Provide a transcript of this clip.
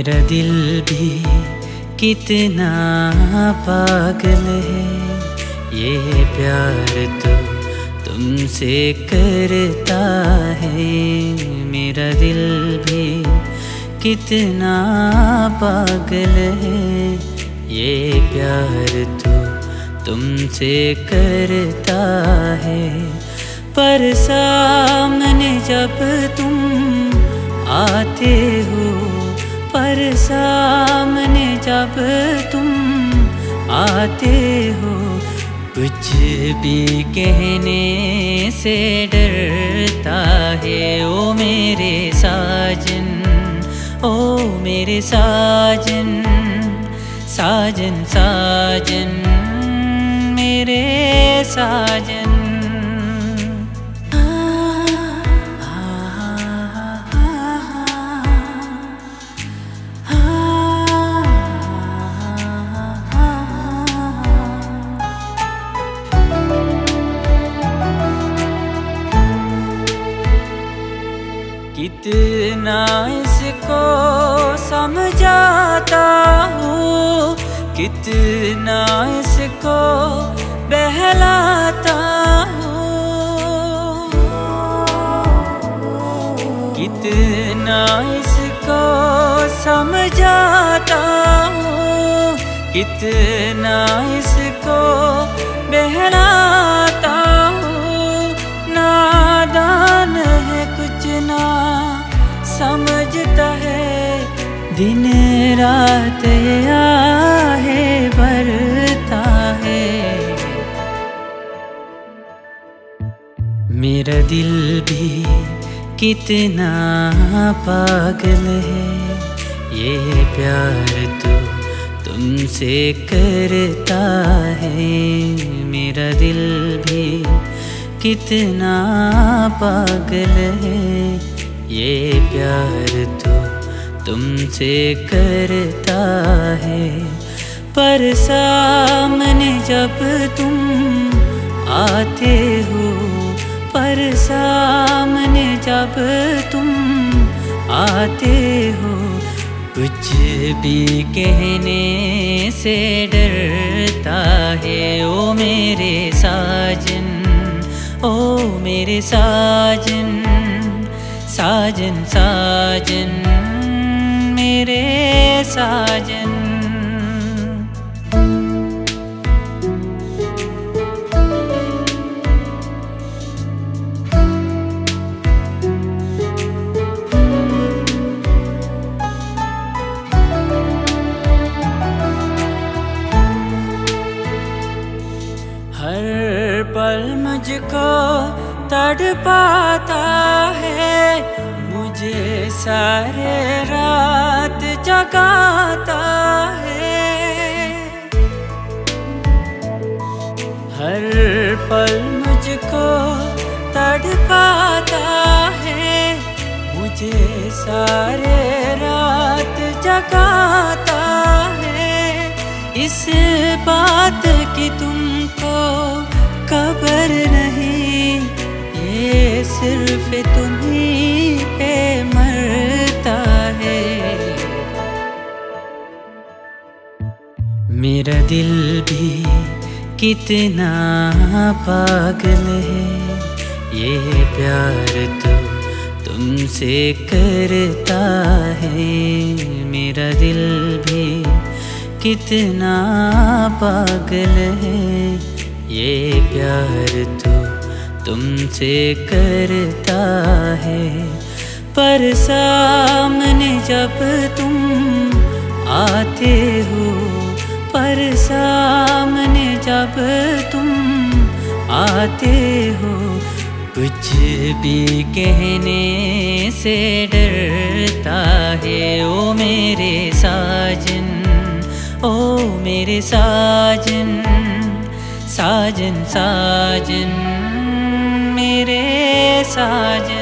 मेरा दिल भी कितना पागल है, ये प्यार तो तुमसे करता है। मेरा दिल भी कितना पागल है, ये प्यार तो तुमसे करता है। पर सामने जब तुम आते हो, पर सामने जब तुम आते हो, कुछ भी कहने से डरता है। ओ मेरे साजन, ओ मेरे साजन, साजन साजन मेरे साजन। कितना इसको समझाता हूँ, कितना इसको बहलाता हूँ, कितना इसको समझाता हूँ, कितना इसको बहलाता हूँ। नादान है कुछ ना समझता है, दिन रात आहे भरता है। मेरा दिल भी कितना पागल है, ये प्यार तो तुमसे करता है। मेरा दिल भी कितना पागल है, ये प्यार तो तुमसे करता है। पर सामने जब तुम आते हो, पर सामने जब तुम आते हो, कुछ भी कहने से डरता है। ओ मेरे साजन, ओ मेरे साजन, साजन साजन मेरे साजन। हर पल मुझको तड़पाता है, मुझे सारे रात जगाता है। हर पल मुझको तड़पाता है, मुझे सारे रात जगाता है। इस बात की तुमको खबर नहीं, ये सिर्फ तुम्हीं पे मरता है। मेरा दिल भी कितना पागल है, ये प्यार तो तुमसे करता है। मेरा दिल भी कितना पागल है, ये प्यार तो तुमसे करता है। पर सामने जब तुम आते हो, पर सामने जब तुम आते हो, कुछ भी कहने से डरता है। ओ मेरे साजन, ओ मेरे साजन, साजन साजन मेरे साजन।